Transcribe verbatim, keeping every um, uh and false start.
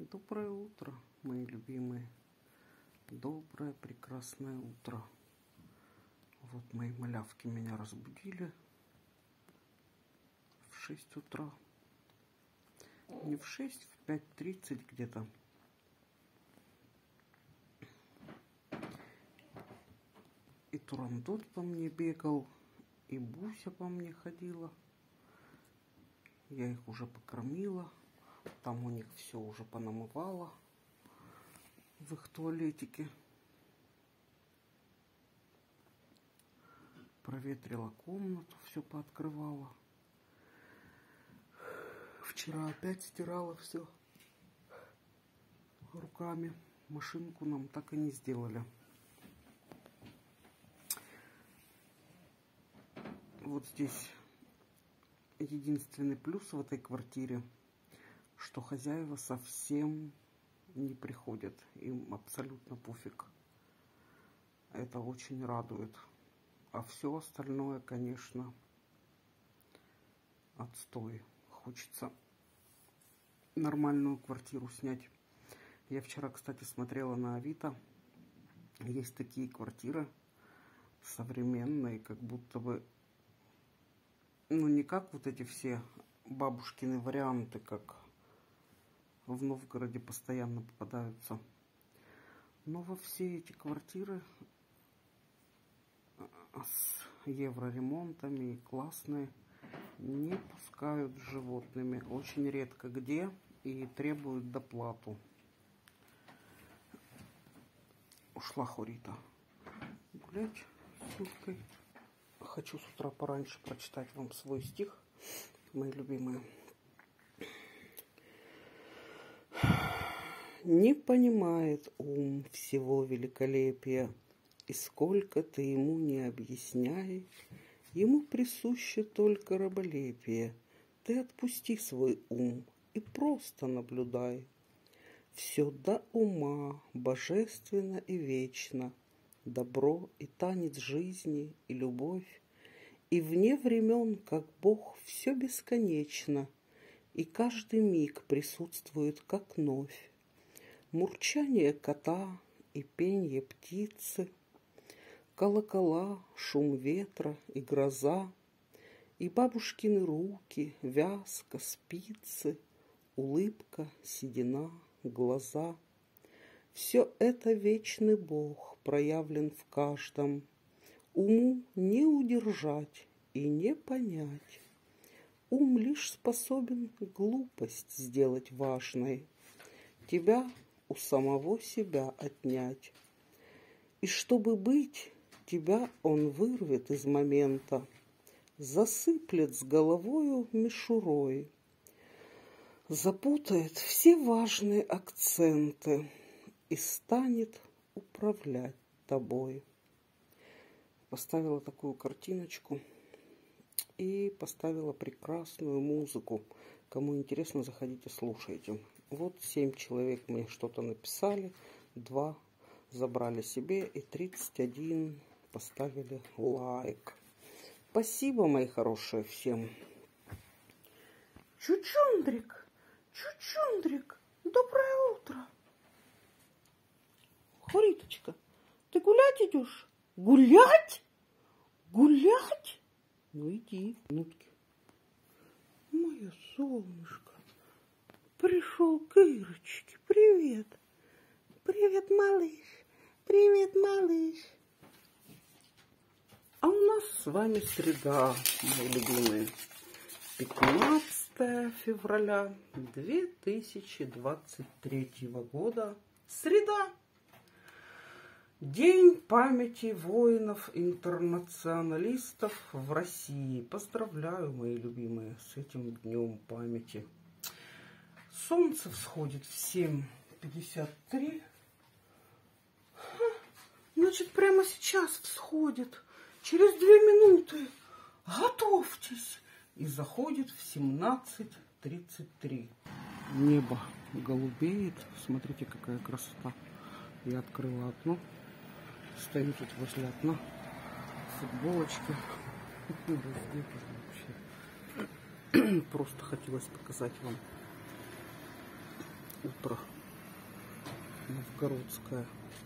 Доброе утро, мои любимые. Доброе, прекрасное утро. Вот мои малявки меня разбудили в шесть утра. Не в шесть, в пять тридцать где-то. И Турандот по мне бегал, и Буся по мне ходила. Я их уже покормила. Там у них все уже понамывала в их туалетике. Проветрила комнату, все пооткрывала. Вчера опять стирала все руками. Машинку нам так и не сделали. Вот здесь единственный плюс в этой квартире, что хозяева совсем не приходят. Им абсолютно пофиг. Это очень радует. А все остальное, конечно, отстой. Хочется нормальную квартиру снять. Я вчера, кстати, смотрела на Авито. Есть такие квартиры современные, как будто бы, ну, не как вот эти все бабушкины варианты, как в Новгороде постоянно попадаются. Но во все эти квартиры с евроремонтами классные не пускают с животными. Очень редко где и требуют доплату. Ушла Хурита гулять с Юлькой. Хочу с утра пораньше прочитать вам свой стих, мои любимые. Не понимает ум всего великолепия, и сколько ты ему не объясняй, ему присуще только раболепие. Ты отпусти свой ум и просто наблюдай. Все до ума божественно и вечно, добро и танец жизни и любовь, и вне времен, как Бог, все бесконечно, и каждый миг присутствует, как новь. Мурчание кота и пенье птицы, колокола, шум ветра и гроза, и бабушкины руки, вязка, спицы, улыбка, седина, глаза. Все это вечный Бог проявлен в каждом, уму не удержать и не понять. Ум лишь способен глупость сделать важной, тебя у самого себя отнять. И чтобы быть, тебя он вырвет из момента, засыплет с головою мишурой, запутает все важные акценты и станет управлять тобой. Поставила такую картиночку и поставила прекрасную музыку. Кому интересно, заходите, слушайте. Вот семь человек мне что-то написали, два забрали себе и тридцать один поставили лайк. Спасибо, мои хорошие, всем. Чучундрик, Чучундрик, доброе утро. Хуриточка, ты гулять идешь? Гулять? Гулять? Ну иди, внутки. Мое солнышко. Пришел к Ирочке. Привет. Привет, малыш. Привет, малыш. А у нас с вами среда, мои любимые. пятнадцатое февраля две тысячи двадцать третьего года. Среда. День памяти воинов-интернационалистов в России. Поздравляю, мои любимые, с этим днем памяти. Солнце всходит в семь пятьдесят три. Значит, прямо сейчас всходит. Через две минуты. Готовьтесь. И заходит в семнадцать тридцать три. Небо голубеет. Смотрите, какая красота. Я открыла окно. Стою тут возле окна. В футболочке. Просто хотелось показать вам утро. Новгородская.